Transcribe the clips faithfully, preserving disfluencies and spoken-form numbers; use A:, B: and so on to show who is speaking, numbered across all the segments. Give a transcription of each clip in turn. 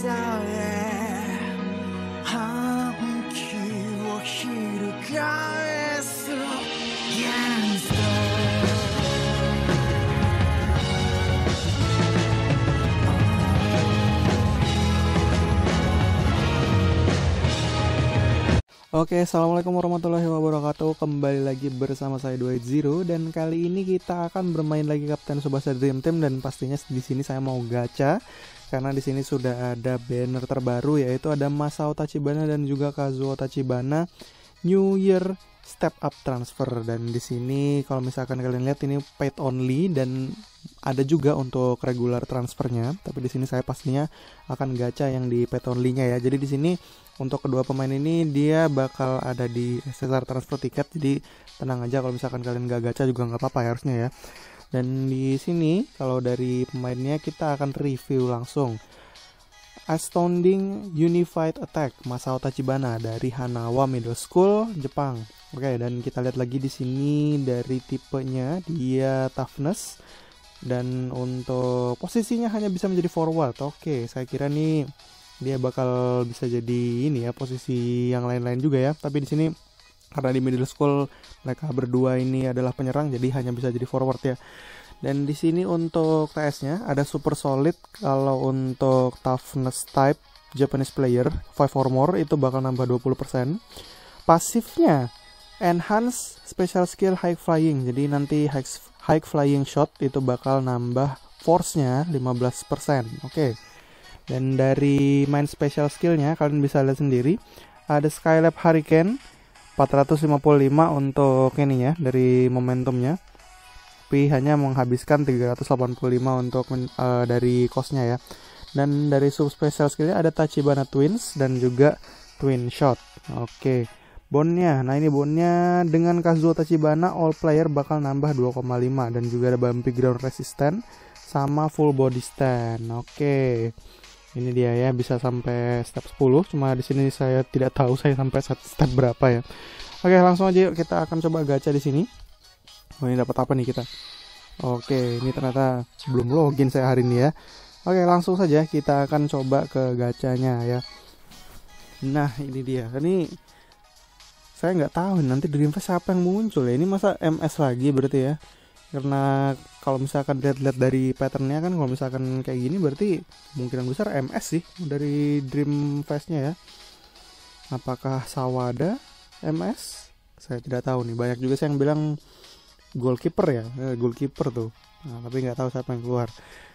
A: Oke, assalamualaikum warahmatullahi wabarakatuh. Kembali lagi bersama saya Dwight Zero, dan kali ini kita akan bermain lagi Kapten Tsubasa Dream Team, dan pastinya di sini saya mau gacha karena di sini sudah ada banner terbaru, yaitu ada Masao Tachibana dan juga Kazuo Tachibana New Year Step Up Transfer. Dan di sini kalau misalkan kalian lihat ini paid only dan ada juga untuk regular transfernya, tapi di sini saya pastinya akan gacha yang di paid only-nya ya. Jadi di sini untuk kedua pemain ini dia bakal ada di sekitar transfer tiket, jadi tenang aja kalau misalkan kalian gak gacha juga nggak apa-apa ya harusnya ya. Dan di sini kalau dari pemainnya kita akan review langsung. Astounding Unified Attack Masao Tachibana dari Hanawa Middle School, Jepang. Oke, dan kita lihat lagi di sini dari tipenya dia toughness, dan untuk posisinya hanya bisa menjadi forward. Oke, saya kira nih dia bakal bisa jadi ini ya, posisi yang lain-lain juga ya. Tapi di sini karena di middle school mereka berdua ini adalah penyerang, jadi hanya bisa jadi forward ya. Dan di sini untuk T S-nya ada super solid. Kalau untuk toughness type Japanese player five or more itu bakal nambah dua puluh persen. Pasifnya enhance special skill high flying. Jadi nanti high, high flying shot itu bakal nambah force-nya lima belas persen. Oke. Dan dari main special skillnya kalian bisa lihat sendiri, ada Skylab Hurricane empat ratus lima puluh lima untuk ini ya, dari momentumnya, tapi hanya menghabiskan tiga ratus delapan puluh lima untuk uh, dari cost-nya ya. Dan dari sub special skillnya ada Tachibana Twins dan juga Twin Shot. Oke, bondnya, nah ini bondnya dengan Kazuo Tachibana all player bakal nambah dua koma lima, dan juga ada bumpy ground resistant sama full body stand. Oke, ini dia ya, bisa sampai step sepuluh. Cuma di sini saya tidak tahu saya sampai step berapa ya. Oke, langsung aja yuk kita akan coba gacha di sini. Oh, ini dapat apa nih kita? Oke, ini ternyata belum login saya hari ini ya. Oke, langsung saja kita akan coba ke gachanya ya. Nah, ini dia. Ini saya nggak tahu nanti Dreamfast siapa yang muncul ya. Ini masa M S lagi berarti ya? Karena kalau misalkan lihat-lihat dari patternnya kan, kalau misalkan kayak gini berarti kemungkinan besar M S sih dari Dreamfast-nya ya. Apakah Sawada M S? Saya tidak tahu nih. Banyak juga sih yang bilang goalkeeper ya, eh, goalkeeper tuh. Nah, tapi nggak tahu siapa yang keluar.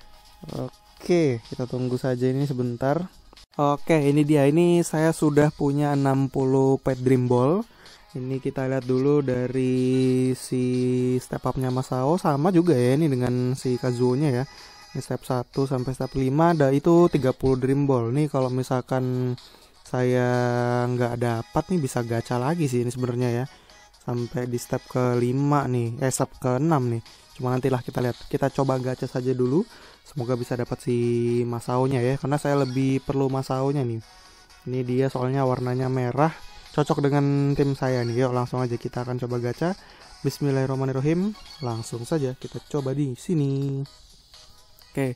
A: Oke, kita tunggu saja ini sebentar. Oke, ini dia. Ini saya sudah punya enam puluh paid dream ball. Ini kita lihat dulu dari si step up-nya Masao, sama juga ya ini dengan si Kazuo-nya ya. Ini step satu sampai step lima ada itu tiga puluh dream ball. Nih kalau misalkan saya nggak dapat nih bisa gacha lagi sih ini sebenarnya ya. Sampai di step ke lima nih, eh step ke enam nih. Cuma nantilah kita lihat. Kita coba gacha saja dulu. Semoga bisa dapat si Masao-nya ya, karena saya lebih perlu Masao-nya nih. Ini dia soalnya warnanya merah, cocok dengan tim saya nih. Yuk langsung aja kita akan coba gacha. Bismillahirrahmanirrahim. Langsung saja kita coba di sini. Oke.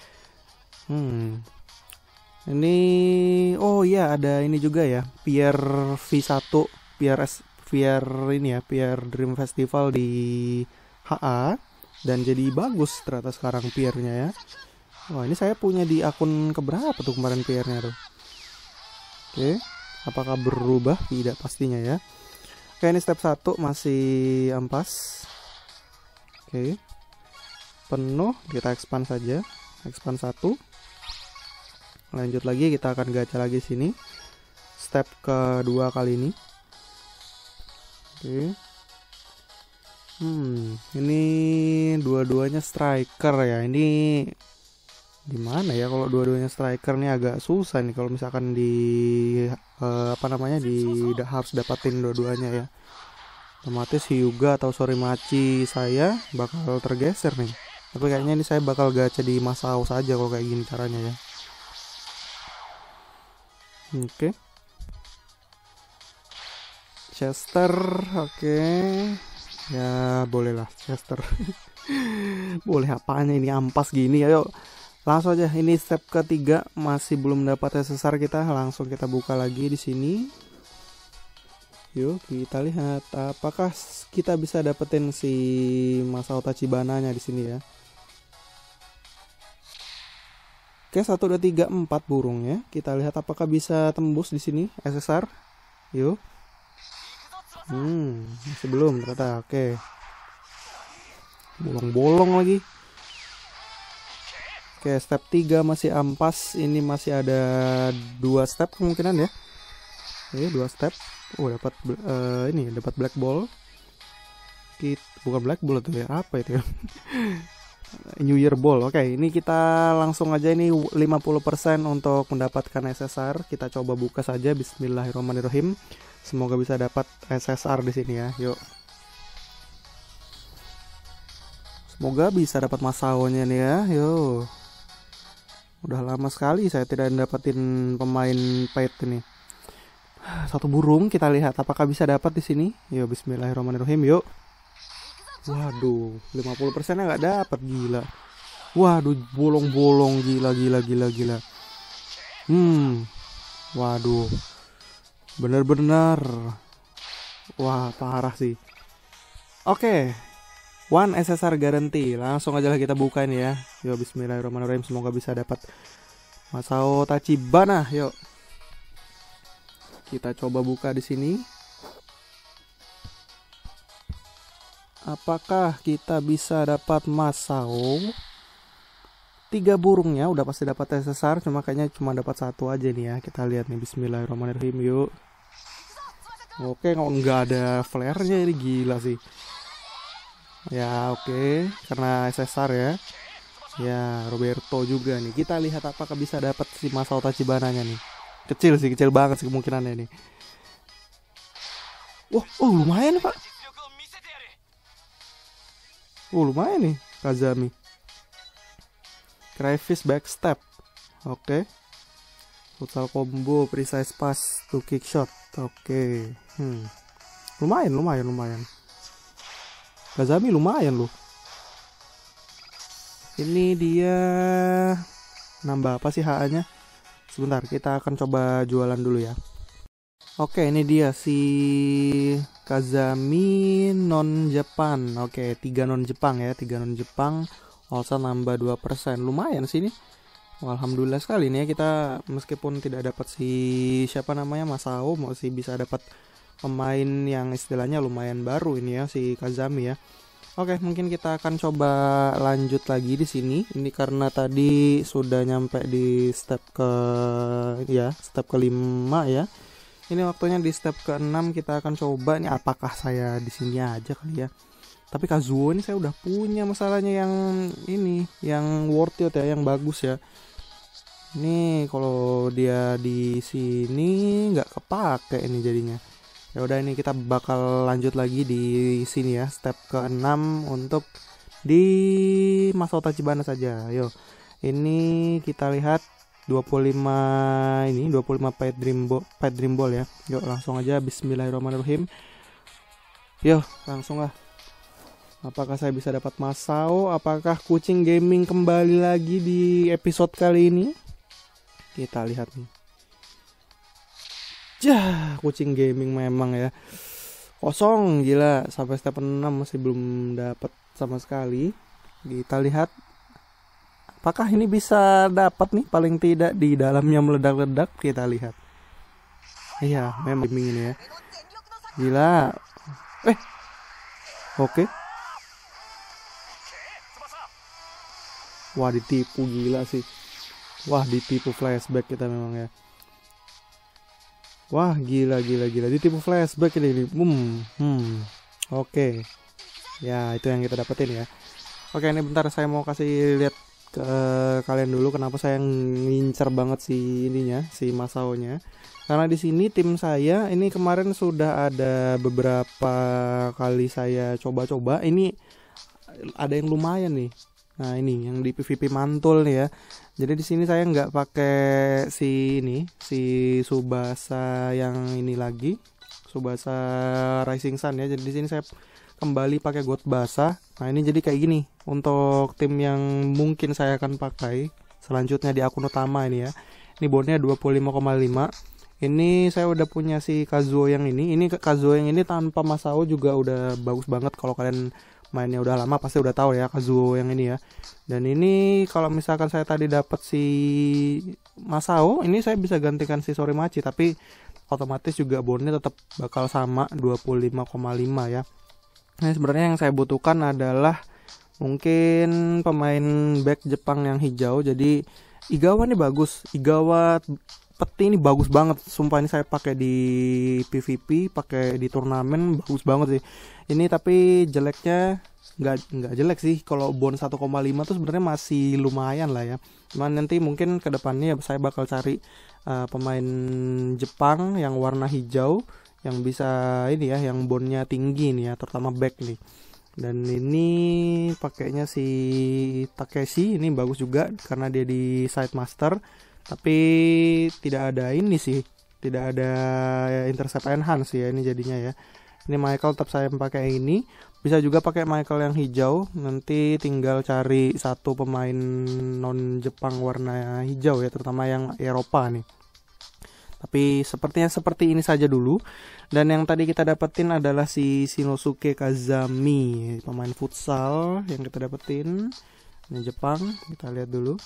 A: Hmm. Ini oh iya, ada ini juga ya. Pierre V satu, Pierre S, Pierre ini ya, Pierre Dream Festival di H A, dan jadi bagus ternyata sekarang Pierre-nya ya. Wah, ini saya punya di akun keberapa tuh kemarin Pierre-nya tuh. Oke. Apakah berubah? Tidak pastinya ya. Oke, ini step satu masih ampas. Oke. Penuh, kita expand saja. Expand satu. Lanjut lagi, kita akan gacha lagi sini. Step kedua kali ini. Oke. Hmm, ini dua-duanya striker ya. Ini gimana ya kalau dua-duanya striker nih, agak susah nih kalau misalkan di uh, apa namanya di da, harus dapatin dua-duanya ya. Otomatis Hyuga atau Sorimachi saya bakal tergeser nih. Tapi kayaknya ini saya bakal gacha di Masao saja kalau kayak gini caranya ya. Oke. Okay. Chester, oke. Okay. Ya bolehlah Chester. Boleh apanya ini ampas gini, ayo. Langsung aja, ini step ketiga, masih belum dapat S S R kita, langsung kita buka lagi di sini. Yuk kita lihat apakah kita bisa dapetin si Masao Tachibana-nya di sini ya. Oke, satu dua tiga empat burung ya. Kita lihat apakah bisa tembus di sini S S R. Yuk. Hmm, masih belum ternyata. Oke. Bolong-bolong lagi. Oke, step tiga masih ampas. Ini masih ada dua step kemungkinan ya. Oke, dua step. Oh, dapat uh, ini dapat black ball. Kita, bukan black ball itu ya. Apa itu ya? New Year ball. Oke, ini kita langsung aja ini lima puluh persen untuk mendapatkan S S R. Kita coba buka saja. Bismillahirrahmanirrahim. Semoga bisa dapat S S R di sini ya. Yuk. Semoga bisa dapat Masao-nya nih ya. Yuk. Udah lama sekali saya tidak dapetin pemain paid ini. Satu burung, kita lihat apakah bisa dapat di sini. Yuk, bismillahirrahmanirrahim. Yuk. Waduh, lima puluh persen-nya nggak dapat, gila. Waduh, bolong-bolong, gila gila gila gila. Hmm. Waduh. Bener-bener. Wah, parah sih. Oke. One S S R guarantee. Langsung aja lah kita buka ini ya. Yuk, bismillahirrahmanirrahim. Semoga bisa dapat Masao Tachibana. Yuk. Kita coba buka di sini. Apakah kita bisa dapat Masao? Tiga burungnya udah pasti dapat S S R, cuma kayaknya cuma dapat satu aja nih ya. Kita lihat nih, bismillahirrahmanirrahim. Yuk. Oke, nggak ada flare-nya, ini gila sih. Ya oke, okay. Karena S S R ya. Ya Roberto juga nih. Kita lihat apakah bisa dapat si Masao Tachibana-nya nih. Kecil sih, kecil banget sih kemungkinannya nih. Wah, oh lumayan pak. Oh lumayan nih Kazami. Crayfish backstep. Oke. Okay. Futsal combo, precise pass to kick shot. Oke. Okay. Hmm. Lumayan, lumayan, lumayan. Kazami lumayan loh. Ini dia nambah apa sih H A-nya? Sebentar, kita akan coba jualan dulu ya. Oke, ini dia si Kazami non Jepang. Oke, tiga non Jepang ya, tiga non Jepang. Also nambah dua persen. Lumayan sih ini. Alhamdulillah sekali nih ya, kita meskipun tidak dapat si siapa namanya Masao, masih bisa dapat pemain yang istilahnya lumayan baru ini ya, si Kazami ya. Oke, mungkin kita akan coba lanjut lagi di sini. Ini karena tadi sudah nyampe di step ke ya, step kelima ya. Ini waktunya di step keenam, kita akan coba nih apakah saya di sini aja kali ya. Tapi Kazuo ini saya udah punya, masalahnya yang ini, yang worth it ya, yang bagus ya. Ini kalau dia di sini nggak kepake ini jadinya. Ya udah, ini kita bakal lanjut lagi di sini ya, step keenam untuk di Masao Tachibana saja. Yo. Ini kita lihat dua puluh lima ini dua puluh lima paid dream ball, paid dream ball ya. Yuk langsung aja, bismillahirrahmanirrahim. Yo, langsung lah. Apakah saya bisa dapat Masao? Apakah Kucing Gaming kembali lagi di episode kali ini? Kita lihat nih. Jah, Kucing Gaming memang ya. Kosong, gila. Sampai step enam masih belum dapat sama sekali. Kita lihat apakah ini bisa dapat nih, paling tidak di dalamnya meledak-ledak. Kita lihat. Iya, memang gaming ini ya. Gila. Eh. Oke. Wah, ditipu gila sih. Wah, ditipu flashback kita memang ya. Wah, gila gila gila ditipu flashback ini. Hmm. Hmm. Oke. Ya, itu yang kita dapetin ya. Oke, ini bentar saya mau kasih lihat ke kalian dulu kenapa saya ngincer banget si ininya, si Masao-nya. Karena di sini tim saya ini kemarin sudah ada beberapa kali saya coba-coba. Ini ada yang lumayan nih. Nah, ini yang di P V P mantul nih ya. Jadi di sini saya nggak pakai si ini, si Tsubasa yang ini lagi, Tsubasa Rising Sun ya. Jadi di sini saya kembali pakai God Basa. Nah, ini jadi kayak gini untuk tim yang mungkin saya akan pakai selanjutnya di akun utama ini ya. Ini bondnya dua puluh lima koma lima. Ini saya udah punya si Kazuo yang ini. Ini Kazuo yang ini tanpa Masao juga udah bagus banget. Kalau kalian mainnya udah lama pasti udah tahu ya Kazuo yang ini ya. Dan ini kalau misalkan saya tadi dapat si Masao, ini saya bisa gantikan si Sorimachi, tapi otomatis juga bondnya tetap bakal sama dua puluh lima koma lima ya. Nah, sebenarnya yang saya butuhkan adalah mungkin pemain back Jepang yang hijau. Jadi Igawa nih bagus. Igawa peti ini bagus banget. Sumpah ini saya pakai di P V P, pakai di turnamen bagus banget sih. Ini tapi jeleknya nggak nggak jelek sih. Kalau bond satu koma lima tuh sebenarnya masih lumayan lah ya. Cuman nanti mungkin kedepannya ya saya bakal cari uh, pemain Jepang yang warna hijau yang bisa ini ya, yang bondnya tinggi nih ya, terutama back nih. Dan ini pakainya si Takeshi, ini bagus juga karena dia di side master, tapi tidak ada ini sih, tidak ada intercept enhance ya ini jadinya ya. Ini Michael tetap saya pakai ini. Bisa juga pakai Michael yang hijau. Nanti tinggal cari satu pemain non Jepang warna hijau ya, terutama yang Eropa nih. Tapi sepertinya seperti ini saja dulu. Dan yang tadi kita dapetin adalah si Shinosuke Kazami, pemain futsal yang kita dapetin. Ini Jepang, kita lihat dulu.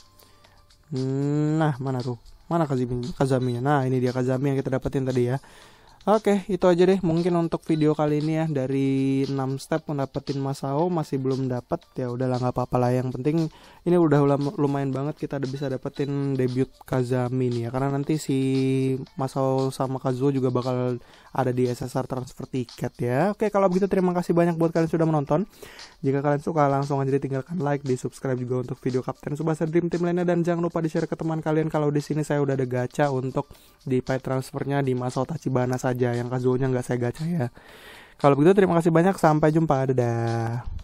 A: Nah, mana tuh? Mana Kazami? Kazaminya. Nah, ini dia Kazami yang kita dapetin tadi ya. Oke, itu aja deh mungkin untuk video kali ini ya. Dari enam step mendapetin Masao masih belum dapat, ya udahlah nggak apa-apa lah. Yang penting ini udah lumayan banget kita udah bisa dapetin debut Kazami nih ya. Karena nanti si Masao sama Kazuo juga bakal ada di S S R transfer tiket ya. Oke, kalau begitu terima kasih banyak buat kalian sudah menonton. Jika kalian suka langsung aja tinggalkan like, di subscribe juga untuk video Kapten Tsubasa Dream Team lainnya, dan jangan lupa di share ke teman kalian kalau di sini saya udah ada gacha untuk di pay transfernya di Masao Tachibana saja, yang Kazuo-nya nggak saya gacha ya. Kalau begitu terima kasih banyak, sampai jumpa, dadah.